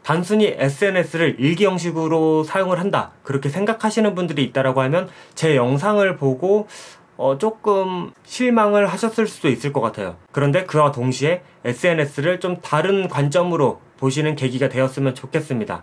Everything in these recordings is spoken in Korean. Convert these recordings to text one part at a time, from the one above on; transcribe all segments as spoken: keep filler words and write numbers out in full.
단순히 에스엔에스를 일기 형식으로 사용을 한다 그렇게 생각하시는 분들이 있다라고 하면 제 영상을 보고 어 조금 실망을 하셨을 수도 있을 것 같아요. 그런데 그와 동시에 에스엔에스를 좀 다른 관점으로 보시는 계기가 되었으면 좋겠습니다.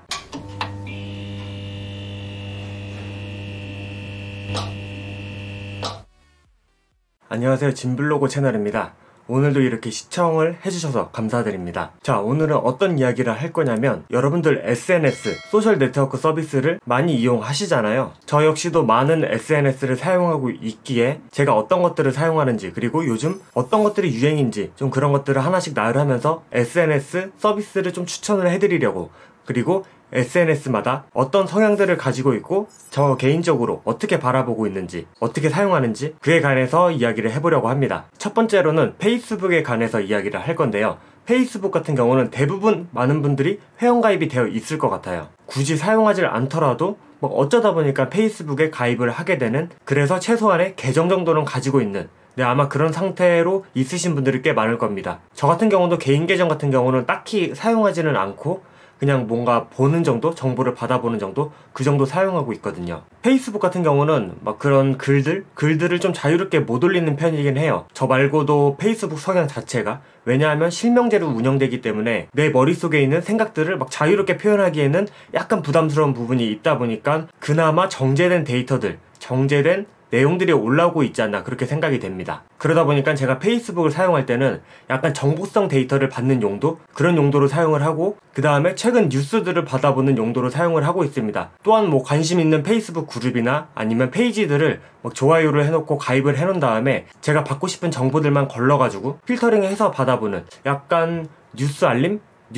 안녕하세요, 진블로그 채널입니다. 오늘도 이렇게 시청을 해주셔서 감사드립니다. 자, 오늘은 어떤 이야기를 할 거냐면, 여러분들 에스엔에스, 소셜 네트워크 서비스를 많이 이용하시잖아요. 저 역시도 많은 에스엔에스를 사용하고 있기에 제가 어떤 것들을 사용하는지, 그리고 요즘 어떤 것들이 유행인지 좀 그런 것들을 하나씩 나열하면서 에스엔에스 서비스를 좀 추천을 해드리려고, 그리고 에스엔에스마다 어떤 성향들을 가지고 있고 저 개인적으로 어떻게 바라보고 있는지, 어떻게 사용하는지 그에 관해서 이야기를 해보려고 합니다. 첫 번째로는 페이스북에 관해서 이야기를 할 건데요. 페이스북 같은 경우는 대부분 많은 분들이 회원가입이 되어 있을 것 같아요. 굳이 사용하지 않더라도 뭐 어쩌다 보니까 페이스북에 가입을 하게 되는, 그래서 최소한의 계정 정도는 가지고 있는, 네, 아마 그런 상태로 있으신 분들이 꽤 많을 겁니다. 저 같은 경우도 개인 계정 같은 경우는 딱히 사용하지는 않고 그냥 뭔가 보는 정도, 정보를 받아보는 정도, 그 정도 사용하고 있거든요. 페이스북 같은 경우는 막 그런 글들, 글들을 좀 자유롭게 못 올리는 편이긴 해요. 저 말고도 페이스북 성향 자체가, 왜냐하면 실명제로 운영되기 때문에 내 머릿속에 있는 생각들을 막 자유롭게 표현하기에는 약간 부담스러운 부분이 있다 보니까 그나마 정제된 데이터들, 정제된 내용들이 올라오고 있지 않나 그렇게 생각이 됩니다. 그러다 보니까 제가 페이스북을 사용할 때는 약간 정보성 데이터를 받는 용도, 그런 용도로 사용을 하고, 그 다음에 최근 뉴스들을 받아보는 용도로 사용을 하고 있습니다. 또한 뭐 관심 있는 페이스북 그룹이나 아니면 페이지들을 막 좋아요를 해놓고 가입을 해놓은 다음에 제가 받고 싶은 정보들만 걸러가지고 필터링해서 받아보는 약간 뉴스 알림?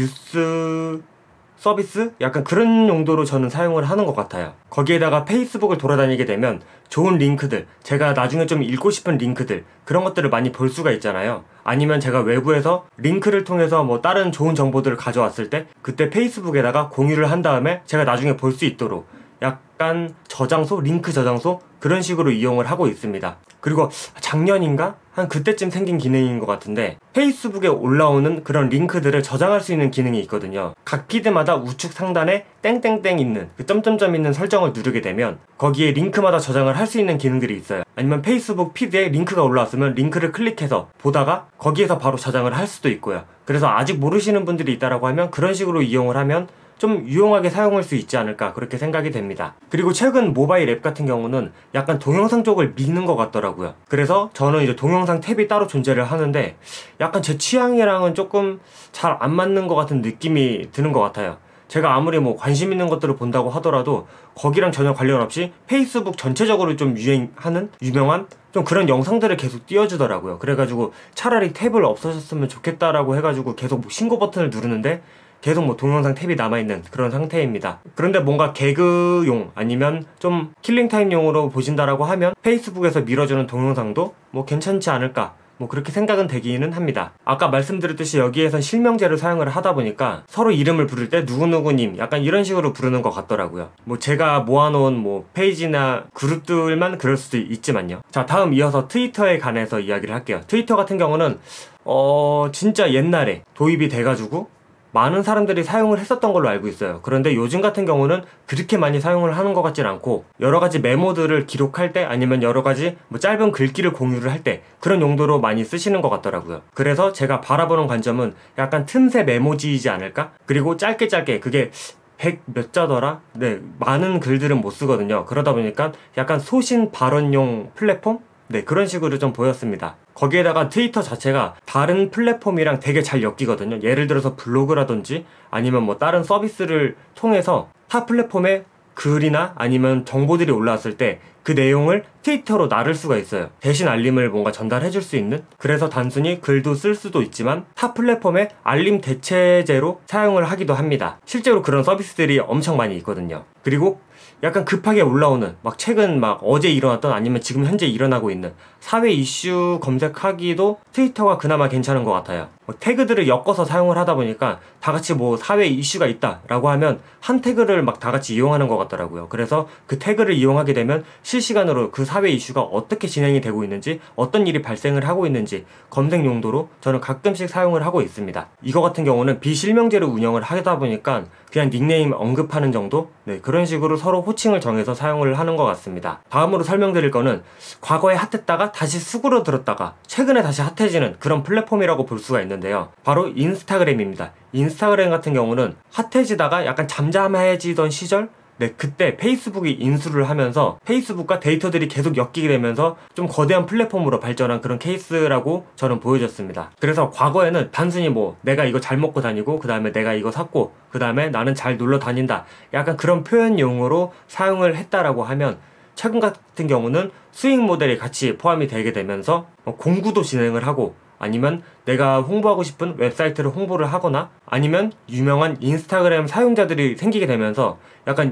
뉴스 서비스? 약간 그런 용도로 저는 사용을 하는 것 같아요. 거기에다가 페이스북을 돌아다니게 되면 좋은 링크들, 제가 나중에 좀 읽고 싶은 링크들, 그런 것들을 많이 볼 수가 있잖아요. 아니면 제가 외부에서 링크를 통해서 뭐 다른 좋은 정보들을 가져왔을 때 그때 페이스북에다가 공유를 한 다음에 제가 나중에 볼 수 있도록 약간 저장소, 링크 저장소, 그런 식으로 이용을 하고 있습니다. 그리고 작년인가? 한 그때쯤 생긴 기능인 것 같은데, 페이스북에 올라오는 그런 링크들을 저장할 수 있는 기능이 있거든요. 각 피드마다 우측 상단에 땡땡땡 있는, 그 점점점 있는 설정을 누르게 되면 거기에 링크마다 저장을 할 수 있는 기능들이 있어요. 아니면 페이스북 피드에 링크가 올라왔으면 링크를 클릭해서 보다가 거기에서 바로 저장을 할 수도 있고요. 그래서 아직 모르시는 분들이 있다라고 하면 그런 식으로 이용을 하면 좀 유용하게 사용할 수 있지 않을까 그렇게 생각이 됩니다. 그리고 최근 모바일 앱 같은 경우는 약간 동영상 쪽을 미는 것 같더라고요. 그래서 저는 이제 동영상 탭이 따로 존재를 하는데 약간 제 취향이랑은 조금 잘 안 맞는 것 같은 느낌이 드는 것 같아요. 제가 아무리 뭐 관심 있는 것들을 본다고 하더라도 거기랑 전혀 관련 없이 페이스북 전체적으로 좀 유행하는, 유명한 좀 그런 영상들을 계속 띄워주더라고요. 그래가지고 차라리 탭을 없어졌으면 좋겠다라고 해가지고 계속 뭐 신고 버튼을 누르는데 계속 뭐 동영상 탭이 남아있는 그런 상태입니다. 그런데 뭔가 개그용 아니면 좀 킬링타임용으로 보신다라고 하면 페이스북에서 밀어주는 동영상도 뭐 괜찮지 않을까, 뭐 그렇게 생각은 되기는 합니다. 아까 말씀드렸듯이 여기에선 실명제를 사용을 하다 보니까 서로 이름을 부를 때 누구누구님 약간 이런 식으로 부르는 것 같더라고요. 뭐 제가 모아놓은 뭐 페이지나 그룹들만 그럴 수도 있지만요. 자, 다음 이어서 트위터에 관해서 이야기를 할게요. 트위터 같은 경우는 어 진짜 옛날에 도입이 돼가지고 많은 사람들이 사용을 했었던 걸로 알고 있어요. 그런데 요즘 같은 경우는 그렇게 많이 사용을 하는 것 같진 않고, 여러가지 메모들을 기록할 때 아니면 여러가지 뭐 짧은 글귀를 공유를 할 때 그런 용도로 많이 쓰시는 것 같더라고요. 그래서 제가 바라보는 관점은 약간 틈새 메모지이지 않을까? 그리고 짧게 짧게, 그게 백 몇 자더라? 네, 많은 글들은 못 쓰거든요. 그러다 보니까 약간 소신 발언용 플랫폼? 네, 그런 식으로 좀 보였습니다. 거기에다가 트위터 자체가 다른 플랫폼이랑 되게 잘 엮이거든요. 예를 들어서 블로그라든지 아니면 뭐 다른 서비스를 통해서 타 플랫폼에 글이나 아니면 정보들이 올라왔을 때 그 내용을 트위터로 나를 수가 있어요. 대신 알림을 뭔가 전달해 줄 수 있는, 그래서 단순히 글도 쓸 수도 있지만 타 플랫폼의 알림 대체제로 사용을 하기도 합니다. 실제로 그런 서비스들이 엄청 많이 있거든요. 그리고 약간 급하게 올라오는, 막 최근 막 어제 일어났던 아니면 지금 현재 일어나고 있는 사회 이슈 검색하기도 트위터가 그나마 괜찮은 것 같아요. 뭐 태그들을 엮어서 사용을 하다 보니까 다 같이 뭐 사회 이슈가 있다 라고 하면 한 태그를 막 다 같이 이용하는 것 같더라고요. 그래서 그 태그를 이용하게 되면 실시간으로 그 사회 이슈가 어떻게 진행이 되고 있는지, 어떤 일이 발생을 하고 있는지 검색 용도로 저는 가끔씩 사용을 하고 있습니다. 이거 같은 경우는 비실명제로 운영을 하다 보니까 그냥 닉네임 언급하는 정도? 네, 그런 식으로 서로 호칭을 정해서 사용을 하는 것 같습니다. 다음으로 설명드릴 거는 과거에 핫했다가 다시 수그러들었다가 최근에 다시 핫해지는 그런 플랫폼이라고 볼 수가 있는데요. 바로 인스타그램입니다. 인스타그램 같은 경우는 핫해지다가 약간 잠잠해지던 시절, 네, 그때 페이스북이 인수를 하면서 페이스북과 데이터들이 계속 엮이게 되면서 좀 거대한 플랫폼으로 발전한 그런 케이스라고 저는 보여졌습니다. 그래서 과거에는 단순히 뭐 내가 이거 잘 먹고 다니고 그 다음에 내가 이거 샀고 그 다음에 나는 잘 놀러 다닌다, 약간 그런 표현용으로 사용을 했다라고 하면, 최근 같은 경우는 수익 모델이 같이 포함이 되게 되면서 공구도 진행을 하고, 아니면 내가 홍보하고 싶은 웹사이트를 홍보를 하거나, 아니면 유명한 인스타그램 사용자들이 생기게 되면서 약간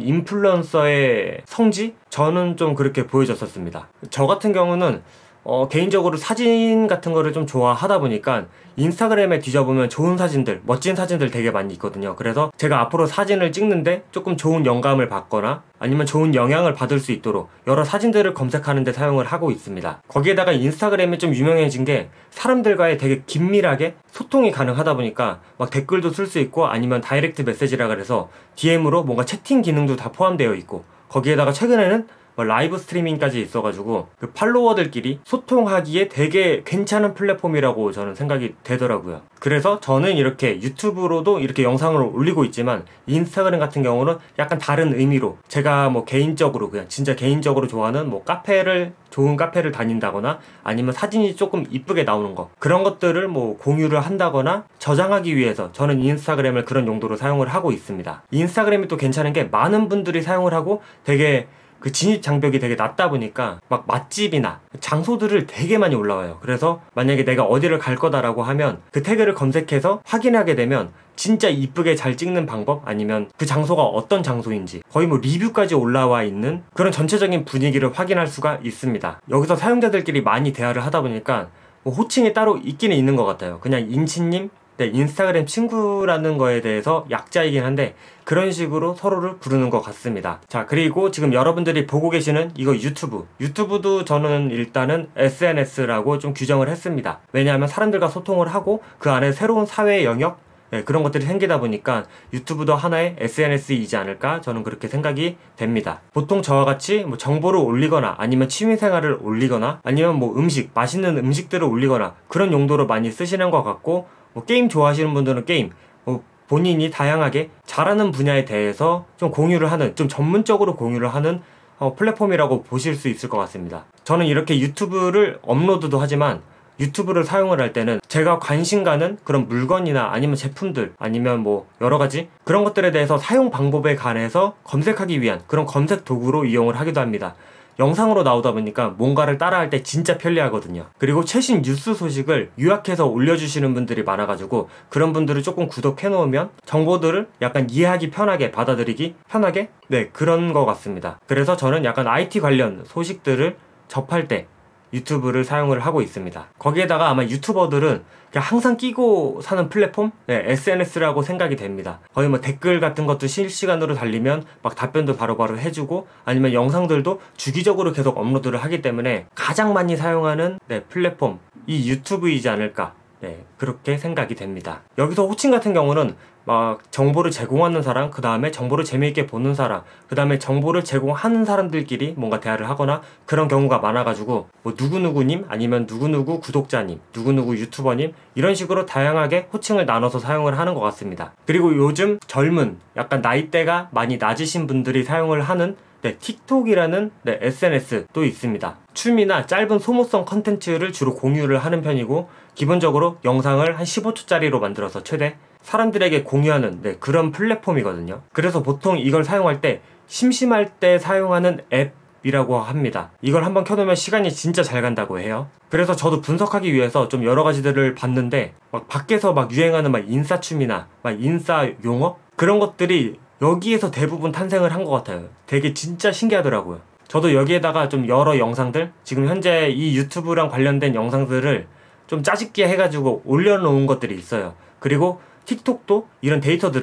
인플루언서의 성지? 저는 좀 그렇게 보여졌었습니다. 저 같은 경우는 어, 개인적으로 사진 같은 거를 좀 좋아하다 보니까 인스타그램에 뒤져보면 좋은 사진들, 멋진 사진들 되게 많이 있거든요. 그래서 제가 앞으로 사진을 찍는데 조금 좋은 영감을 받거나 아니면 좋은 영향을 받을 수 있도록 여러 사진들을 검색하는 데 사용을 하고 있습니다. 거기에다가 인스타그램이 좀 유명해진 게 사람들과의 되게 긴밀하게 소통이 가능하다 보니까 막 댓글도 쓸 수 있고, 아니면 다이렉트 메시지라 그래서 디엠으로 뭔가 채팅 기능도 다 포함되어 있고, 거기에다가 최근에는 라이브 스트리밍까지 있어가지고 그 팔로워들끼리 소통하기에 되게 괜찮은 플랫폼이라고 저는 생각이 되더라고요. 그래서 저는 이렇게 유튜브로도 이렇게 영상을 올리고 있지만 인스타그램 같은 경우는 약간 다른 의미로, 제가 뭐 개인적으로 그냥 진짜 개인적으로 좋아하는 뭐 카페를 좋은 카페를 다닌다거나, 아니면 사진이 조금 이쁘게 나오는 거, 그런 것들을 뭐 공유를 한다거나 저장하기 위해서 저는 인스타그램을 그런 용도로 사용을 하고 있습니다. 인스타그램이 또 괜찮은 게 많은 분들이 사용을 하고 되게 그 진입 장벽이 되게 낮다 보니까 막 맛집이나 장소들을 되게 많이 올라와요. 그래서 만약에 내가 어디를 갈 거다라고 하면 그 태그를 검색해서 확인하게 되면 진짜 이쁘게 잘 찍는 방법, 아니면 그 장소가 어떤 장소인지 거의 뭐 리뷰까지 올라와 있는 그런 전체적인 분위기를 확인할 수가 있습니다. 여기서 사용자들끼리 많이 대화를 하다 보니까 뭐 호칭이 따로 있기는 있는 것 같아요. 그냥 인치님, 네, 인스타그램 친구라는 거에 대해서 약자이긴 한데 그런 식으로 서로를 부르는 것 같습니다. 자, 그리고 지금 여러분들이 보고 계시는 이거 유튜브 유튜브도 저는 일단은 에스엔에스라고 좀 규정을 했습니다. 왜냐하면 사람들과 소통을 하고 그 안에 새로운 사회 영역, 네, 그런 것들이 생기다 보니까 유튜브도 하나의 에스엔에스이지 않을까, 저는 그렇게 생각이 됩니다. 보통 저와 같이 뭐 정보를 올리거나 아니면 취미생활을 올리거나 아니면 뭐 음식, 맛있는 음식들을 올리거나 그런 용도로 많이 쓰시는 것 같고, 뭐 게임 좋아하시는 분들은 게임, 뭐 본인이 다양하게 잘하는 분야에 대해서 좀 공유를 하는, 좀 전문적으로 공유를 하는 어, 플랫폼이라고 보실 수 있을 것 같습니다. 저는 이렇게 유튜브를 업로드도 하지만 유튜브를 사용을 할 때는 제가 관심 가는 그런 물건이나 아니면 제품들, 아니면 뭐 여러가지 그런 것들에 대해서 사용 방법에 관해서 검색하기 위한 그런 검색 도구로 이용을 하기도 합니다. 영상으로 나오다 보니까 뭔가를 따라할 때 진짜 편리하거든요. 그리고 최신 뉴스 소식을 요약해서 올려주시는 분들이 많아가지고 그런 분들을 조금 구독해 놓으면 정보들을 약간 이해하기 편하게, 받아들이기 편하게, 네, 그런 것 같습니다. 그래서 저는 약간 아이티 관련 소식들을 접할 때 유튜브를 사용을 하고 있습니다. 거기에다가 아마 유튜버들은 그냥 항상 끼고 사는 플랫폼? 네, 에스엔에스라고 생각이 됩니다. 거의 뭐 댓글 같은 것도 실시간으로 달리면 막 답변도 바로바로 해주고, 아니면 영상들도 주기적으로 계속 업로드를 하기 때문에 가장 많이 사용하는 네, 플랫폼, 이 유튜브이지 않을까, 네, 그렇게 생각이 됩니다. 여기서 호칭 같은 경우는 막 정보를 제공하는 사람, 그 다음에 정보를 재미있게 보는 사람, 그 다음에 정보를 제공하는 사람들끼리 뭔가 대화를 하거나 그런 경우가 많아가지고 뭐 누구누구님, 아니면 누구누구 구독자님, 누구누구 유튜버님, 이런 식으로 다양하게 호칭을 나눠서 사용을 하는 것 같습니다. 그리고 요즘 젊은, 약간 나이대가 많이 낮으신 분들이 사용을 하는 네, 틱톡이라는 네, 에스엔에스도 있습니다. 춤이나 짧은 소모성 컨텐츠를 주로 공유를 하는 편이고, 기본적으로 영상을 한 십오 초짜리로 만들어서 최대 사람들에게 공유하는 네, 그런 플랫폼이거든요. 그래서 보통 이걸 사용할 때 심심할 때 사용하는 앱이라고 합니다. 이걸 한번 켜놓으면 시간이 진짜 잘 간다고 해요. 그래서 저도 분석하기 위해서 좀 여러 가지들을 봤는데, 막 밖에서 막 유행하는 막 인싸춤이나 막 인싸 용어? 그런 것들이 여기에서 대부분 탄생을 한 것 같아요. 되게 진짜 신기하더라고요. 저도 여기에다가 좀 여러 영상들, 지금 현재 이 유튜브랑 관련된 영상들을 좀 짜집기 해가지고 올려놓은 것들이 있어요. 그리고 틱톡도 이런 데이터들을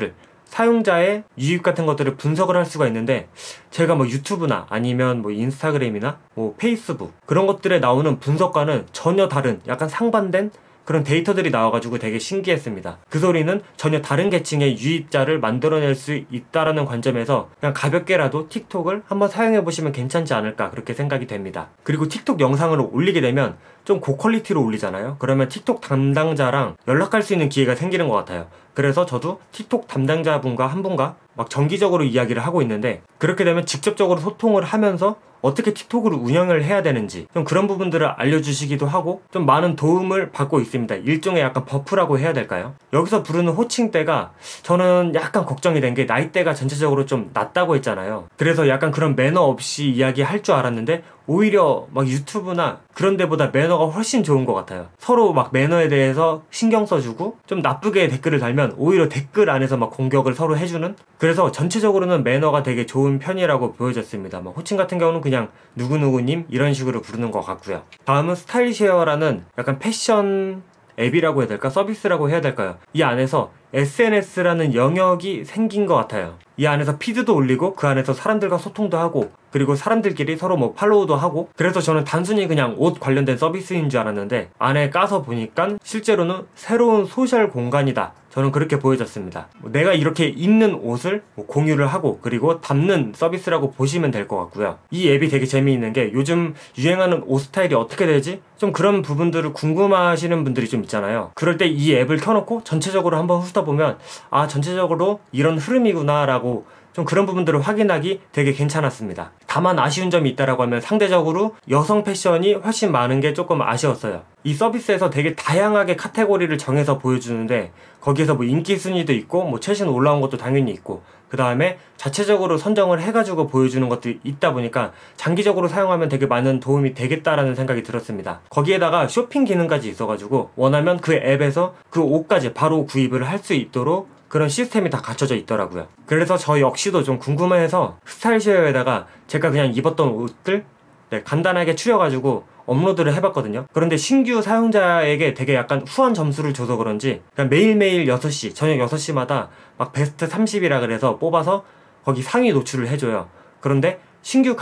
사용자의 유입 같은 것들을 분석을 할 수가 있는데, 제가 뭐 유튜브나 아니면 뭐 인스타그램이나 뭐 페이스북 그런 것들에 나오는 분석과는 전혀 다른 약간 상반된 그런 데이터들이 나와가지고 되게 신기했습니다. 그 소리는 전혀 다른 계층의 유입자를 만들어낼 수 있다라는 관점에서 그냥 가볍게라도 틱톡을 한번 사용해보시면 괜찮지 않을까 그렇게 생각이 됩니다. 그리고 틱톡 영상을 올리게 되면 좀 고퀄리티로 올리잖아요. 그러면 틱톡 담당자랑 연락할 수 있는 기회가 생기는 것 같아요. 그래서 저도 틱톡 담당자분과 한 분과 막 정기적으로 이야기를 하고 있는데, 그렇게 되면 직접적으로 소통을 하면서 어떻게 틱톡을 운영을 해야 되는지 좀 그런 부분들을 알려주시기도 하고 좀 많은 도움을 받고 있습니다. 일종의 약간 버프라고 해야 될까요? 여기서 부르는 호칭대가 저는 약간 걱정이 된 게, 나이대가 전체적으로 좀 낮다고 했잖아요. 그래서 약간 그런 매너 없이 이야기할 줄 알았는데 오히려 막 유튜브나 그런 데보다 매너가 훨씬 좋은 것 같아요. 서로 막 매너에 대해서 신경 써주고 좀 나쁘게 댓글을 달면 오히려 댓글 안에서 막 공격을 서로 해주는, 그래서 전체적으로는 매너가 되게 좋은 편이라고 보여졌습니다. 막 호칭 같은 경우는 그냥 누구누구님 이런 식으로 부르는 것 같고요. 다음은 스타일쉐어라는 약간 패션 앱이라고 해야 될까? 서비스라고 해야 될까요? 이 안에서 에스엔에스라는 영역이 생긴 것 같아요. 이 안에서 피드도 올리고 그 안에서 사람들과 소통도 하고, 그리고 사람들끼리 서로 뭐 팔로우도 하고, 그래서 저는 단순히 그냥 옷 관련된 서비스인 줄 알았는데 안에 까서 보니까 실제로는 새로운 소셜 공간이다, 저는 그렇게 보여졌습니다. 내가 이렇게 입는 옷을 뭐 공유를 하고 그리고 담는 서비스라고 보시면 될 것 같고요. 이 앱이 되게 재미있는 게, 요즘 유행하는 옷 스타일이 어떻게 되지? 좀 그런 부분들을 궁금하시는 분들이 좀 있잖아요. 그럴 때 이 앱을 켜놓고 전체적으로 한번 훑어보면 아, 전체적으로 이런 흐름이구나 라고 좀 그런 부분들을 확인하기 되게 괜찮았습니다. 다만 아쉬운 점이 있다라고 하면 상대적으로 여성 패션이 훨씬 많은 게 조금 아쉬웠어요. 이 서비스에서 되게 다양하게 카테고리를 정해서 보여주는데, 거기에서 뭐 인기 순위도 있고 뭐 최신 올라온 것도 당연히 있고, 그 다음에 자체적으로 선정을 해가지고 보여주는 것도 있다 보니까 장기적으로 사용하면 되게 많은 도움이 되겠다라는 생각이 들었습니다. 거기에다가 쇼핑 기능까지 있어가지고 원하면 그 앱에서 그 옷까지 바로 구입을 할 수 있도록 그런 시스템이 다 갖춰져 있더라고요. 그래서 저 역시도 좀 궁금해서 스타일쉐어에다가 제가 그냥 입었던 옷들 네, 간단하게 추려가지고 업로드를 해봤거든요. 그런데 신규 사용자에게 되게 약간 후한 점수를 줘서 그런지 그냥 매일매일 여섯 시, 저녁 여섯 시마다 막 베스트 삼십이라 그래서 뽑아서 거기 상위 노출을 해줘요. 그런데 신규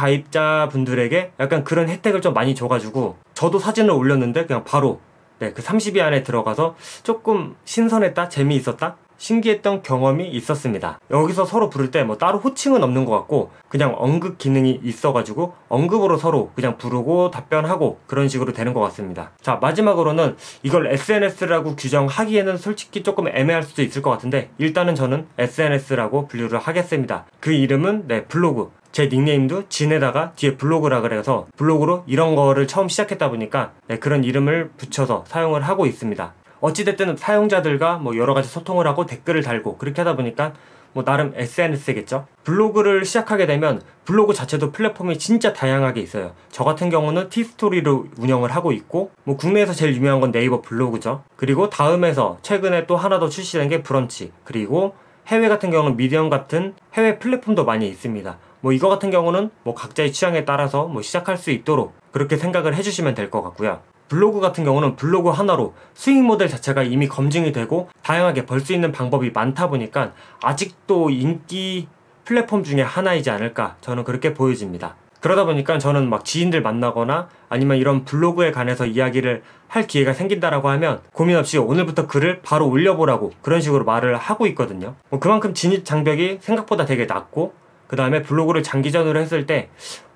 가입자분들에게 약간 그런 혜택을 좀 많이 줘가지고 저도 사진을 올렸는데 그냥 바로 네, 그 삼십 위 안에 들어가서 조금 신선했다, 재미있었다, 신기했던 경험이 있었습니다. 여기서 서로 부를 때 뭐 따로 호칭은 없는 것 같고 그냥 언급 기능이 있어가지고 언급으로 서로 그냥 부르고 답변하고 그런 식으로 되는 것 같습니다. 자, 마지막으로는 이걸 에스엔에스라고 규정하기에는 솔직히 조금 애매할 수도 있을 것 같은데, 일단은 저는 에스엔에스라고 분류를 하겠습니다. 그 이름은 네, 블로그. 제 닉네임도 진에다가 뒤에 블로그라 그래서 블로그로 이런 거를 처음 시작했다 보니까 네, 그런 이름을 붙여서 사용을 하고 있습니다. 어찌됐든 사용자들과 뭐 여러가지 소통을 하고 댓글을 달고 그렇게 하다 보니까 뭐 나름 에스엔에스겠죠? 블로그를 시작하게 되면 블로그 자체도 플랫폼이 진짜 다양하게 있어요. 저 같은 경우는 티스토리로 운영을 하고 있고, 뭐 국내에서 제일 유명한 건 네이버 블로그죠. 그리고 다음에서 최근에 또 하나 더 출시된 게 브런치, 그리고 해외 같은 경우는 미디엄 같은 해외 플랫폼도 많이 있습니다. 뭐 이거 같은 경우는 뭐 각자의 취향에 따라서 뭐 시작할 수 있도록 그렇게 생각을 해주시면 될 것 같고요. 블로그 같은 경우는 블로그 하나로 수익 모델 자체가 이미 검증이 되고 다양하게 벌 수 있는 방법이 많다 보니까 아직도 인기 플랫폼 중에 하나이지 않을까, 저는 그렇게 보여집니다. 그러다 보니까 저는 막 지인들 만나거나 아니면 이런 블로그에 관해서 이야기를 할 기회가 생긴다라고 하면 고민 없이 오늘부터 글을 바로 올려보라고 그런 식으로 말을 하고 있거든요. 뭐 그만큼 진입 장벽이 생각보다 되게 낮고, 그 다음에 블로그를 장기전으로 했을 때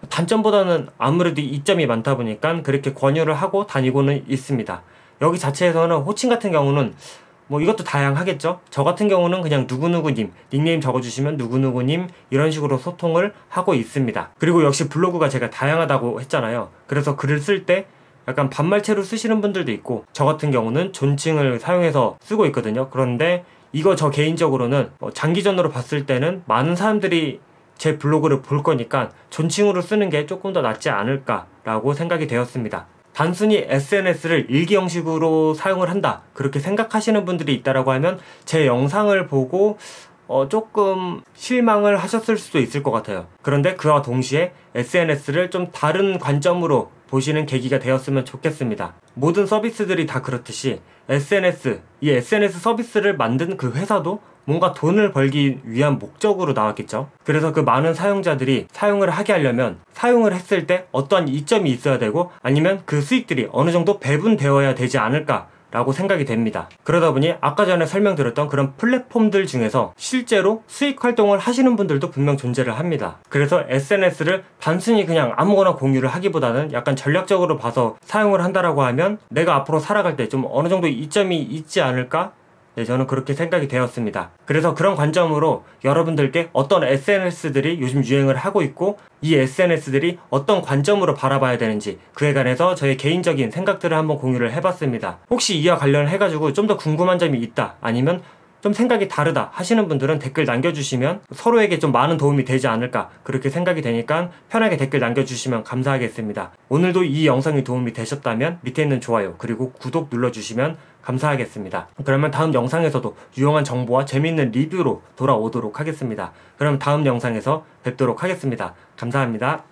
단점보다는 아무래도 이점이 많다 보니까 그렇게 권유를 하고 다니고는 있습니다. 여기 자체에서는 호칭 같은 경우는 뭐 이것도 다양하겠죠? 저 같은 경우는 그냥 누구누구님, 닉네임 적어주시면 누구누구님 이런 식으로 소통을 하고 있습니다. 그리고 역시 블로그가 제가 다양하다고 했잖아요. 그래서 글을 쓸 때 약간 반말체로 쓰시는 분들도 있고, 저 같은 경우는 존칭을 사용해서 쓰고 있거든요. 그런데 이거 저 개인적으로는 장기전으로 봤을 때는 많은 사람들이 제 블로그를 볼 거니까 존칭으로 쓰는 게 조금 더 낫지 않을까라고 생각이 되었습니다. 단순히 에스엔에스를 일기 형식으로 사용을 한다, 그렇게 생각하시는 분들이 있다라고 하면 제 영상을 보고 어 조금 실망을 하셨을 수도 있을 것 같아요. 그런데 그와 동시에 에스엔에스를 좀 다른 관점으로 보시는 계기가 되었으면 좋겠습니다. 모든 서비스들이 다 그렇듯이 에스엔에스, 이 에스엔에스 서비스를 만든 그 회사도 뭔가 돈을 벌기 위한 목적으로 나왔겠죠. 그래서 그 많은 사용자들이 사용을 하게 하려면 사용을 했을 때 어떠한 이점이 있어야 되고 아니면 그 수익들이 어느 정도 배분되어야 되지 않을까 라고 생각이 됩니다. 그러다 보니 아까 전에 설명드렸던 그런 플랫폼들 중에서 실제로 수익 활동을 하시는 분들도 분명 존재를 합니다. 그래서 에스엔에스를 단순히 그냥 아무거나 공유를 하기보다는 약간 전략적으로 봐서 사용을 한다라고 하면 내가 앞으로 살아갈 때 좀 어느 정도 이점이 있지 않을까? 네, 저는 그렇게 생각이 되었습니다. 그래서 그런 관점으로 여러분들께 어떤 에스엔에스들이 요즘 유행을 하고 있고 이 에스엔에스들이 어떤 관점으로 바라봐야 되는지 그에 관해서 저의 개인적인 생각들을 한번 공유를 해봤습니다. 혹시 이와 관련해가지고 좀 더 궁금한 점이 있다 아니면 좀 생각이 다르다 하시는 분들은 댓글 남겨주시면 서로에게 좀 많은 도움이 되지 않을까 그렇게 생각이 되니까 편하게 댓글 남겨주시면 감사하겠습니다. 오늘도 이 영상이 도움이 되셨다면 밑에 있는 좋아요 그리고 구독 눌러주시면 감사하겠습니다. 그러면 다음 영상에서도 유용한 정보와 재미있는 리뷰로 돌아오도록 하겠습니다. 그럼 다음 영상에서 뵙도록 하겠습니다. 감사합니다.